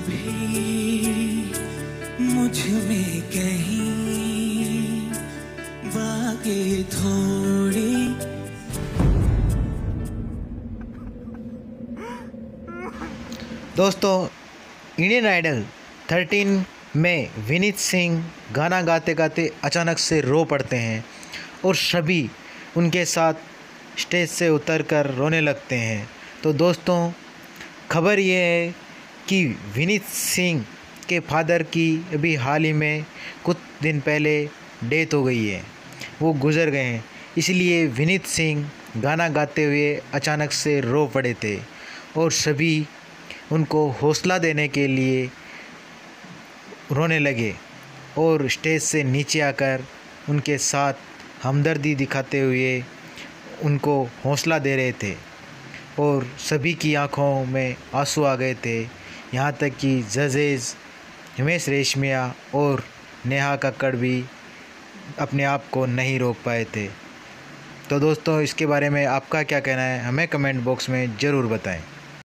भी मुझ में कहीं बाकी थोड़ी। दोस्तों, इंडियन आइडल 13 में विनीत सिंह गाना गाते गाते अचानक से रो पड़ते हैं और सभी उनके साथ स्टेज से उतरकर रोने लगते हैं। तो दोस्तों, खबर ये है कि विनीत सिंह के फादर की अभी हाल ही में कुछ दिन पहले डेथ हो गई है, वो गुज़र गए हैं। इसलिए विनीत सिंह गाना गाते हुए अचानक से रो पड़े थे और सभी उनको हौसला देने के लिए रोने लगे और स्टेज से नीचे आकर उनके साथ हमदर्दी दिखाते हुए उनको हौसला दे रहे थे और सभी की आंखों में आंसू आ गए थे। यहाँ तक कि जजेस हिमेश रेशमिया और नेहा कक्कड़ भी अपने आप को नहीं रोक पाए थे। तो दोस्तों, इसके बारे में आपका क्या कहना है, हमें कमेंट बॉक्स में ज़रूर बताएं।